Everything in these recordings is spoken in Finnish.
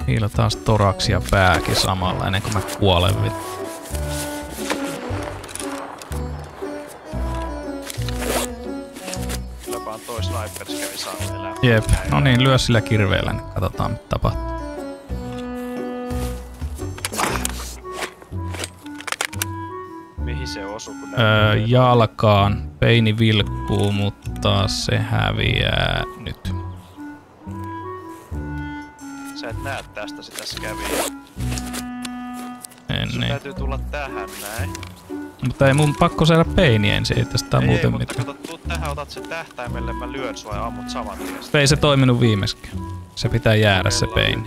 Niillä taas toraksia pääkin samalla ennen kuin mä kuolen vittu. Kylläpä on toi snipers kävi saanut elää. Jep, no niin, lyö sillä kirveellä, niin katsotaan mitä tapahtuu. Mihin se osuu kun Jalkaan. Peini vilkkuu, mutta se häviää nyt. Sä et näe tästä sitä käviä. Sun Niin. täytyy tulla tähän näin. Mutta ei mun pakko saada peini ensin, ei tästä Ei, muuten mutta mitään. kato, tuu tähän, otat sen tähtäimelle, mä lyön sua ja ammut saman tien. Ei se toiminut viimeiskään. Se pitää jäädä se peini.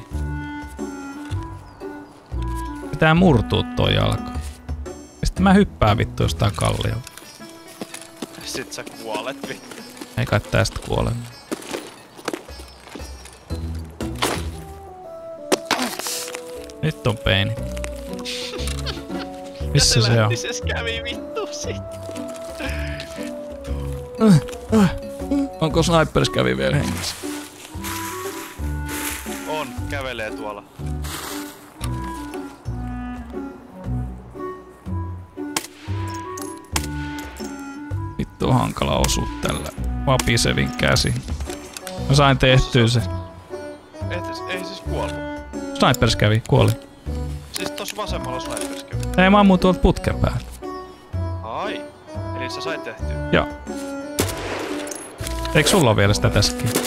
Pitää murtua toi jalka. Ja sitten mä hyppään vittu jostain kalliolta. Sit sä kuolet vittu. Ei kai tästä kuole. Nyt on peini. Missä se on? Se kävi vittu sit. Onko snipers kävi vielä hengissä? On, kävelee tuolla. Vittu on hankala osua tällä vapisevin käsi. Mä sain tehtyä se. Ei siis kuollut. Snipers kävi, kuoli. Siis tossa vasemmalla snipers kävi. Ei, mä ammuin tuolta putken päälle. Ai. Eli sä sait tehtyä. Joo. Eikö sulla ole vielä sitä tässäkin?